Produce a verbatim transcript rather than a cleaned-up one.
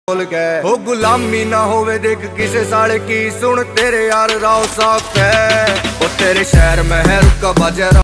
बोल गए हो गुलामी ना होवे देख किसे साले की सुन तेरे यार राव साफ है। ओ तेरे शहर में है रुका बाजा